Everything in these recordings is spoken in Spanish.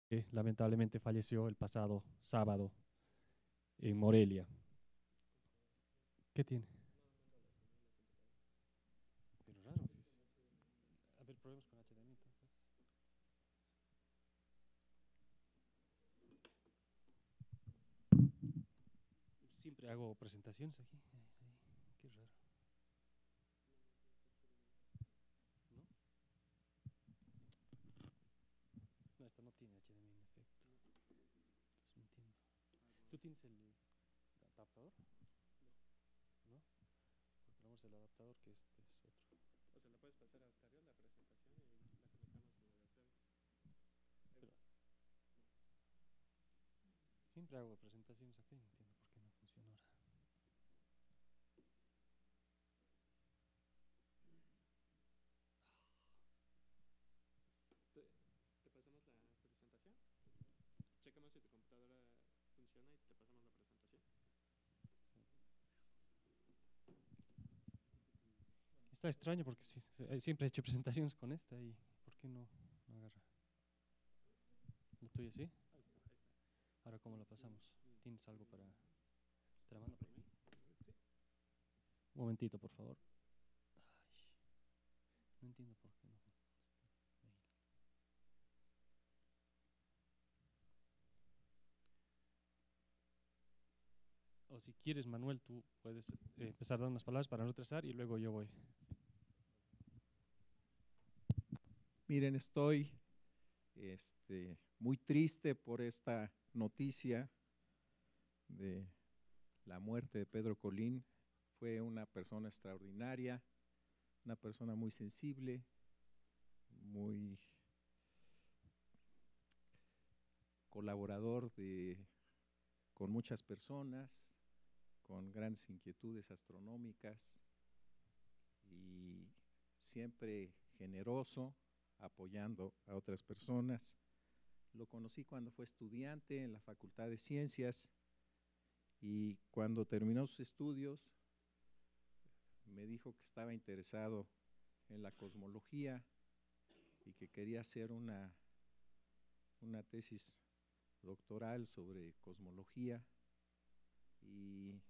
que lamentablemente falleció el pasado sábado en Morelia. ¿Qué tiene? Pero raro. A ver, problemas con HDMI entonces. Siempre hago presentaciones aquí. Qué raro. ¿No? No, esta no tiene HDMI en efecto. Entonces no entiendo. ¿Tú tienes el adaptador? ¿No? Porque vamos el adaptador que este es otro. O sea, la puedes pasar a Octavio la presentación y la conectamos en la de Octavio. Pero siempre hago presentaciones aquí, no entiendo por qué no funciona ahora. Te pasamos la presentación. Checamos si tu computadora funciona y te pasamos la presentación. Sí. Está extraño porque siempre he hecho presentaciones con esta y ¿por qué no agarra? ¿Lo tuyo sí? Ahí está, ahí está. Ahora, ¿cómo la pasamos? ¿Tienes algo para...? ¿Te la mando por mail? Sí. Un momentito, por favor. Ay, no entiendo por qué no. Mail. O si quieres, Manuel, tú puedes empezar a dar unas palabras para no retrasar y luego yo voy. Miren, estoy muy triste por esta noticia de la muerte de Pedro Colín. Fue una persona extraordinaria, una persona muy sensible, muy colaborador con muchas personas, con grandes inquietudes astronómicas y siempre generoso, apoyando a otras personas. Lo conocí cuando fue estudiante en la Facultad de Ciencias y cuando terminó sus estudios me dijo que estaba interesado en la cosmología y que quería hacer una tesis doctoral sobre cosmología, y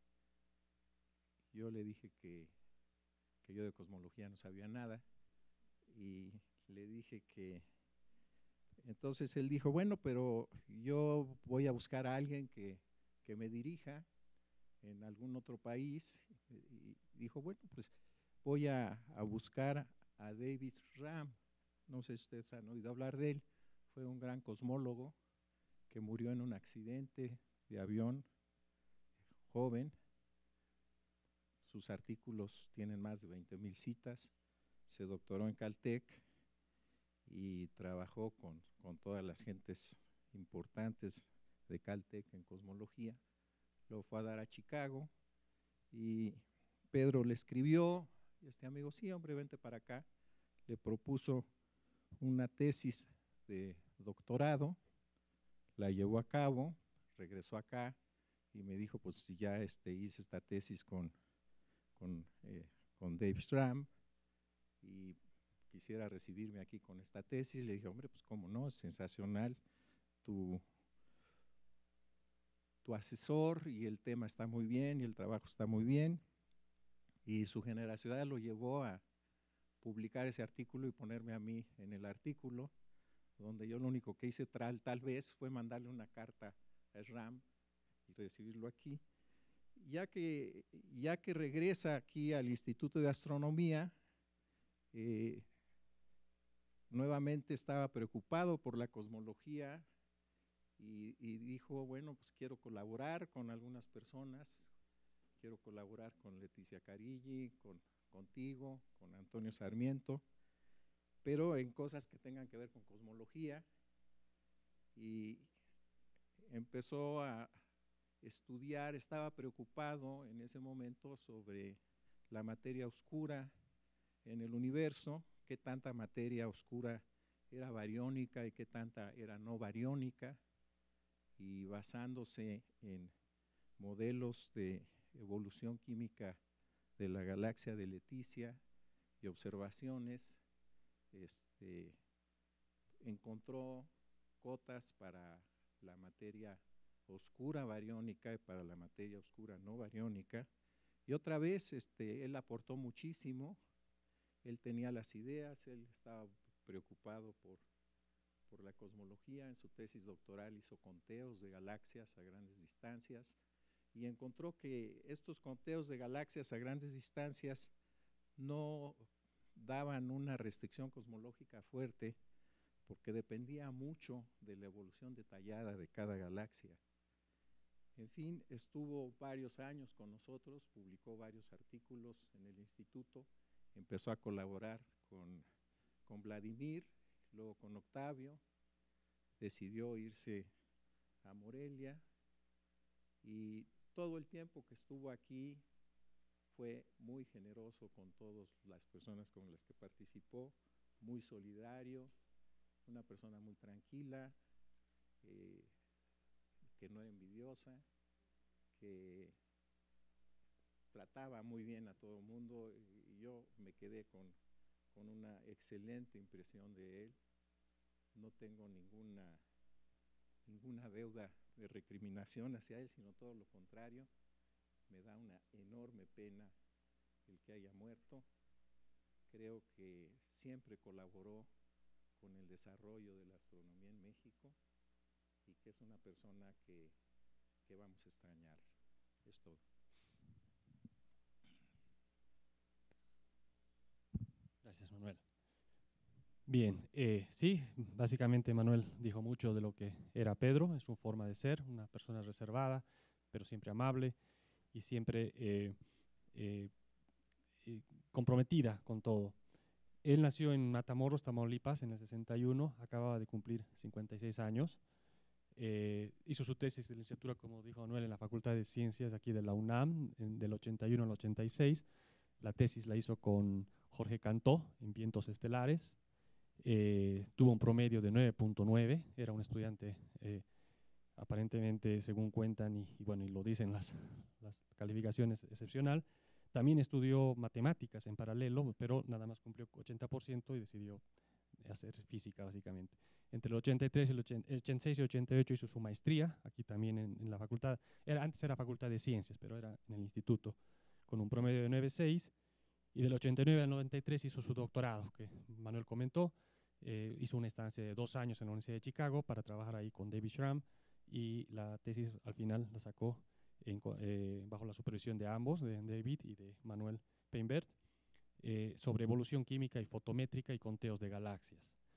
yo le dije que yo de cosmología no sabía nada y le dije que… Entonces él dijo, bueno, pero yo voy a buscar a alguien que me dirija en algún otro país, y dijo, bueno, pues voy a buscar a David Ram. No sé si ustedes han oído hablar de él. Fue un gran cosmólogo que murió en un accidente de avión, joven. Sus artículos tienen más de 20,000 citas. Se doctoró en Caltech y trabajó con todas las gentes importantes de Caltech en cosmología. Luego fue a dar a Chicago y Pedro le escribió, este amigo, sí, hombre, vente para acá. Le propuso una tesis de doctorado, la llevó a cabo, regresó acá y me dijo, pues ya hice esta tesis con, con Dave Stram y quisiera recibirme aquí con esta tesis. Le dije, hombre, pues cómo no, es sensacional, tu asesor y el tema está muy bien y el trabajo está muy bien. Y su generosidad lo llevó a publicar ese artículo y ponerme a mí en el artículo, donde yo lo único que hice tal vez fue mandarle una carta a SRAM y recibirlo aquí. Ya que regresa aquí al Instituto de Astronomía, nuevamente estaba preocupado por la cosmología y dijo, bueno, pues quiero colaborar con algunas personas, quiero colaborar con Leticia Carilli, contigo, con Antonio Sarmiento, pero en cosas que tengan que ver con cosmología, y empezó a estudiar. Estaba preocupado en ese momento sobre la materia oscura en el universo, qué tanta materia oscura era bariónica y qué tanta era no bariónica, y basándose en modelos de evolución química de la galaxia de Leticia y observaciones, encontró cotas para la materia oscura bariónica y para la materia oscura no bariónica. Y otra vez él aportó muchísimo, él tenía las ideas, él estaba preocupado por la cosmología. En su tesis doctoral hizo conteos de galaxias a grandes distancias y encontró que estos conteos de galaxias a grandes distancias no daban una restricción cosmológica fuerte porque dependía mucho de la evolución detallada de cada galaxia. En fin, estuvo varios años con nosotros, publicó varios artículos en el instituto, empezó a colaborar con Vladimir, luego con Octavio, decidió irse a Morelia y todo el tiempo que estuvo aquí fue muy generoso con todas las personas con las que participó, muy solidario, una persona muy tranquila, que no era envidiosa, que trataba muy bien a todo el mundo y yo me quedé con una excelente impresión de él. No tengo ninguna deuda de recriminación hacia él, sino todo lo contrario. Me da una enorme pena el que haya muerto. Creo que siempre colaboró con el desarrollo de la astronomía en México y que es una persona que vamos a extrañar. Es todo. Gracias, Manuel. Bien, sí, básicamente Manuel dijo mucho de lo que era Pedro, en su forma de ser, una persona reservada, pero siempre amable y siempre comprometida con todo. Él nació en Matamoros, Tamaulipas, en el 61, acababa de cumplir 56 años. Hizo su tesis de licenciatura, como dijo Manuel, en la Facultad de Ciencias aquí de la UNAM, del 81 al 86. La tesis la hizo con Jorge Cantó, en vientos estelares. Tuvo un promedio de 9.9, era un estudiante aparentemente, según cuentan, y bueno, y lo dicen las calificaciones, excepcional. También estudió matemáticas en paralelo, pero nada más cumplió 80% y decidió hacer física, básicamente. Entre el 83 y el 86 y 88 hizo su maestría, aquí también en la facultad. Antes era Facultad de Ciencias, pero era en el instituto, con un promedio de 9.6. Y del 89 al 93 hizo su doctorado, que Manuel comentó. Hizo una estancia de 2 años en la Universidad de Chicago para trabajar ahí con David Schramm, y la tesis al final la sacó bajo la supervisión de ambos, de David y de Manuel Peinbert, sobre evolución química y fotométrica y conteos de galaxias.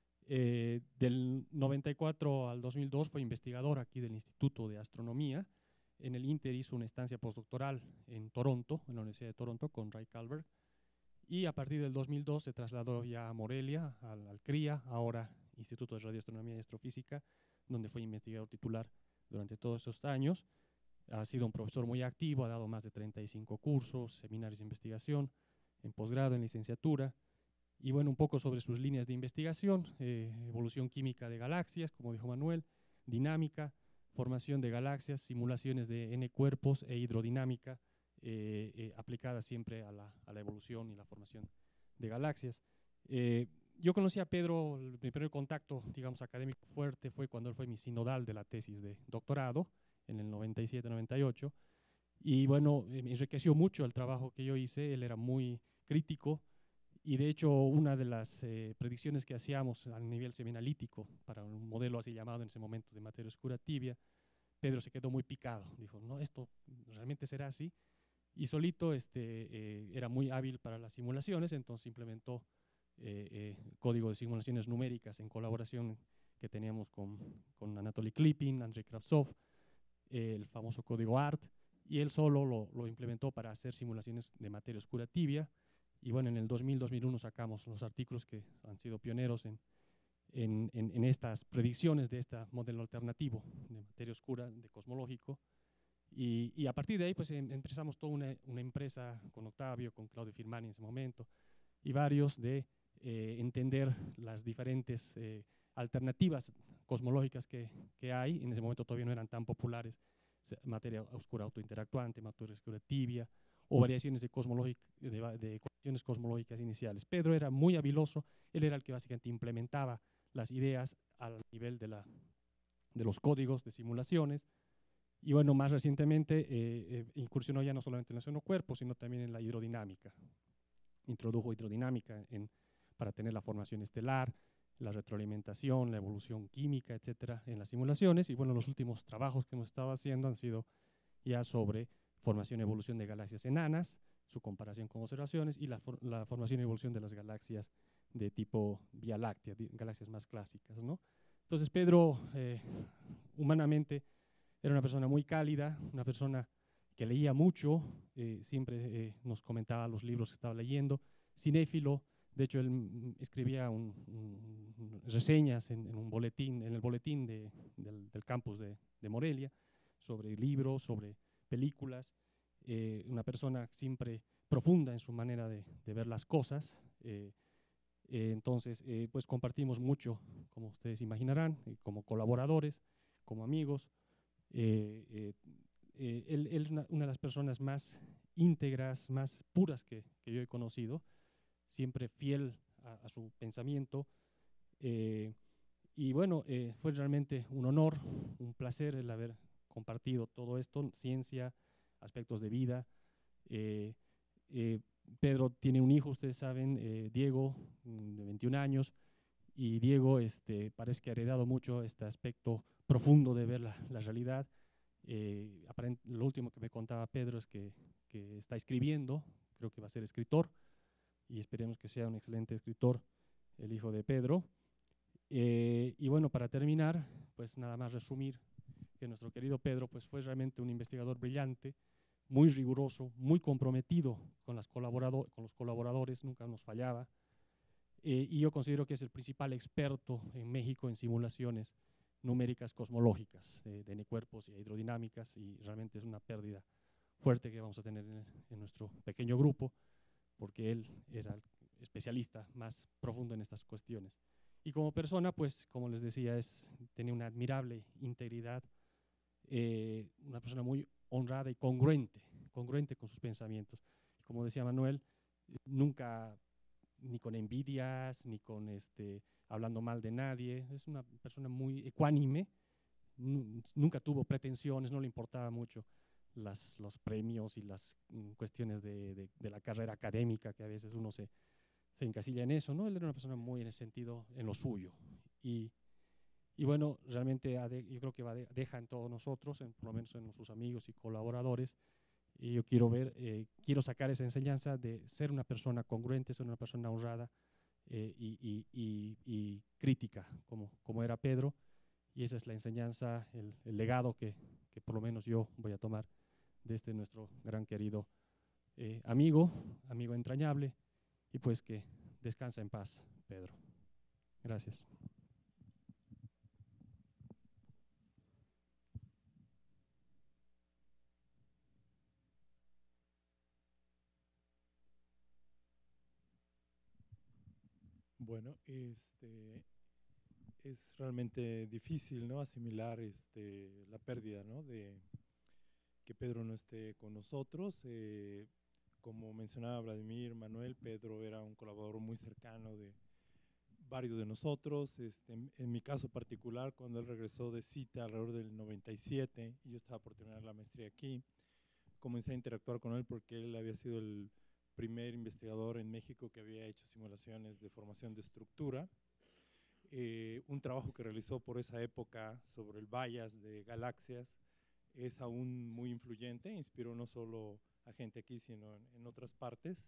Del 94 al 2002 fue investigador aquí del Instituto de Astronomía. En el Inter hizo una estancia postdoctoral en Toronto, en la Universidad de Toronto, con Ray Calvert. Y a partir del 2002 se trasladó ya a Morelia, al CRIA, ahora Instituto de Radioastronomía y Astrofísica, donde fue investigador titular durante todos estos años. Ha sido un profesor muy activo, ha dado más de 35 cursos, seminarios de investigación, en posgrado, en licenciatura. Y bueno, un poco sobre sus líneas de investigación: evolución química de galaxias, como dijo Manuel, dinámica, formación de galaxias, simulaciones de N cuerpos e hidrodinámica, aplicada siempre a la evolución y la formación de galaxias. Yo conocí a Pedro, mi primer contacto, digamos, académico fuerte fue cuando él fue mi sinodal de la tesis de doctorado, en el 97-98, y bueno, me enriqueció mucho el trabajo que yo hice. Él era muy crítico, y de hecho una de las predicciones que hacíamos a nivel semianalítico para un modelo así llamado en ese momento de materia oscura tibia, Pedro se quedó muy picado, dijo, no, esto realmente será así, y solito era muy hábil para las simulaciones, entonces implementó código de simulaciones numéricas en colaboración que teníamos con Anatoly Klipin, Andrei Kravtsov, el famoso código ART, y él solo lo implementó para hacer simulaciones de materia oscura tibia. Y bueno, en el 2000-2001 sacamos los artículos que han sido pioneros en estas predicciones de este modelo alternativo de materia oscura, de cosmológico. Y a partir de ahí pues empezamos toda una empresa con Octavio, con Claudio Firmani en ese momento, y varios, de entender las diferentes alternativas cosmológicas que hay. En ese momento todavía no eran tan populares: materia oscura autointeractuante, materia oscura tibia, o variaciones de ecuaciones cosmológicas iniciales. Pedro era muy habiloso, él era el que básicamente implementaba las ideas al nivel de la de los códigos de simulaciones. Y bueno, más recientemente incursionó ya no solamente en el xenocuerpo, sino también en la hidrodinámica. Introdujo hidrodinámica para tener la formación estelar, la retroalimentación, la evolución química, etcétera, en las simulaciones. Y bueno, los últimos trabajos que hemos estado haciendo han sido ya sobre formación y evolución de galaxias enanas, su comparación con observaciones, y la formación y evolución de las galaxias de tipo Vía Láctea, galaxias más clásicas, ¿no? Entonces Pedro, humanamente, era una persona muy cálida, una persona que leía mucho, siempre nos comentaba los libros que estaba leyendo, cinéfilo. De hecho, él escribía reseñas en un boletín, en el boletín del campus de Morelia, sobre libros, sobre películas. Una persona siempre profunda en su manera de ver las cosas. Entonces, pues compartimos mucho, como ustedes imaginarán, como colaboradores, como amigos. Él es una de las personas más íntegras, más puras que yo he conocido, siempre fiel a su pensamiento. Y bueno, fue realmente un honor, un placer el haber compartido todo esto, ciencia, aspectos de vida. Pedro tiene un hijo, ustedes saben, Diego, de 21 años, y Diego parece que ha heredado mucho este aspecto profundo de ver la realidad. Lo último que me contaba Pedro es que está escribiendo, creo que va a ser escritor, y esperemos que sea un excelente escritor, el hijo de Pedro. Y bueno, para terminar, pues nada más resumir que nuestro querido Pedro pues fue realmente un investigador brillante, muy riguroso, muy comprometido con los colaboradores, nunca nos fallaba. Y yo considero que es el principal experto en México en simulaciones numéricas cosmológicas de necuerpos y hidrodinámicas, y realmente es una pérdida fuerte que vamos a tener en nuestro pequeño grupo, porque él era el especialista más profundo en estas cuestiones. Y como persona, pues, como les decía, tenía una admirable integridad, una persona muy honrada y congruente con sus pensamientos. Como decía Manuel, nunca ni con envidias, ni con hablando mal de nadie. Es una persona muy ecuánime, nunca tuvo pretensiones, no le importaba mucho los premios y las cuestiones de la carrera académica, que a veces uno se encasilla en eso, ¿no? Él era una persona muy en ese sentido, en lo suyo. Y bueno, realmente yo creo que deja en todos nosotros, por lo menos en sus amigos y colaboradores, y yo quiero sacar esa enseñanza de ser una persona congruente, ser una persona honrada y crítica, como era Pedro. Y esa es la enseñanza, el legado que por lo menos yo voy a tomar de nuestro gran querido amigo entrañable, y pues que descansa en paz, Pedro. Gracias. Bueno, es realmente difícil, ¿no?, asimilar la pérdida, ¿no?, de que Pedro no esté con nosotros. Como mencionaba Vladimir, Manuel, Pedro era un colaborador muy cercano de varios de nosotros. En mi caso particular, cuando él regresó de cita alrededor del 97, y yo estaba por terminar la maestría aquí, comencé a interactuar con él porque él había sido el primer investigador en México que había hecho simulaciones de formación de estructura. Un trabajo que realizó por esa época sobre el bias de galaxias es aún muy influyente, inspiró no solo a gente aquí, sino en otras partes.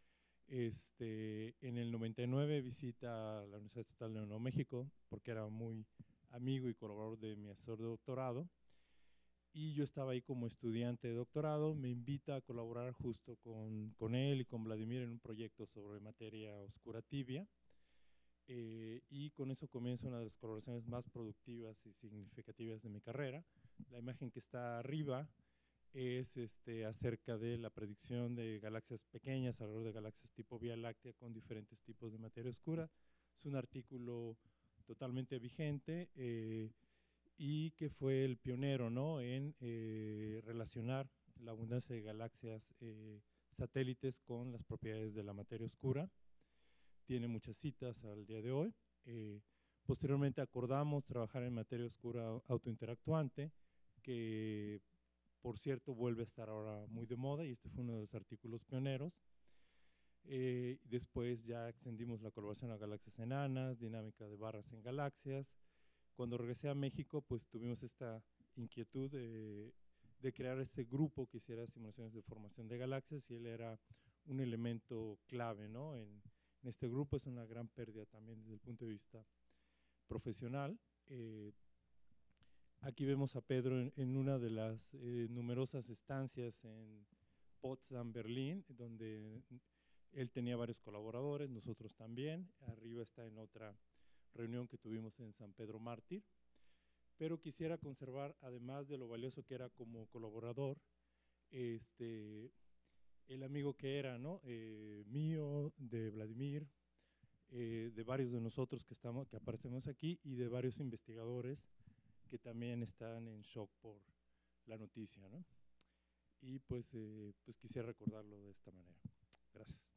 En el 99 visita la Universidad Estatal de Nuevo México, porque era muy amigo y colaborador de mi asesor de doctorado, y yo estaba ahí como estudiante de doctorado. Me invita a colaborar justo con él y con Vladimir en un proyecto sobre materia oscura tibia, y con eso comienza una de las colaboraciones más productivas y significativas de mi carrera. La imagen que está arriba es acerca de la predicción de galaxias pequeñas, alrededor de galaxias tipo Vía Láctea con diferentes tipos de materia oscura. Es un artículo totalmente vigente, y que fue el pionero, ¿no?, en relacionar la abundancia de galaxias satélites con las propiedades de la materia oscura. Tiene muchas citas al día de hoy. Posteriormente acordamos trabajar en materia oscura autointeractuante, que por cierto vuelve a estar ahora muy de moda, y este fue uno de los artículos pioneros. Después ya extendimos la colaboración a galaxias enanas, dinámica de barras en galaxias. Cuando regresé a México, pues tuvimos esta inquietud de crear este grupo que hiciera simulaciones de formación de galaxias, y él era un elemento clave, ¿no? En este grupo. Es una gran pérdida también desde el punto de vista profesional. Aquí vemos a Pedro en una de las numerosas estancias en Potsdam, Berlín, donde él tenía varios colaboradores, nosotros también. Arriba está en otra reunión que tuvimos en San Pedro Mártir. Pero quisiera conservar, además de lo valioso que era como colaborador, el amigo que era, ¿no? Mío, de Vladimir, de varios de nosotros que aparecemos aquí, y de varios investigadores que también están en shock por la noticia, ¿no? Y pues quisiera recordarlo de esta manera. Gracias.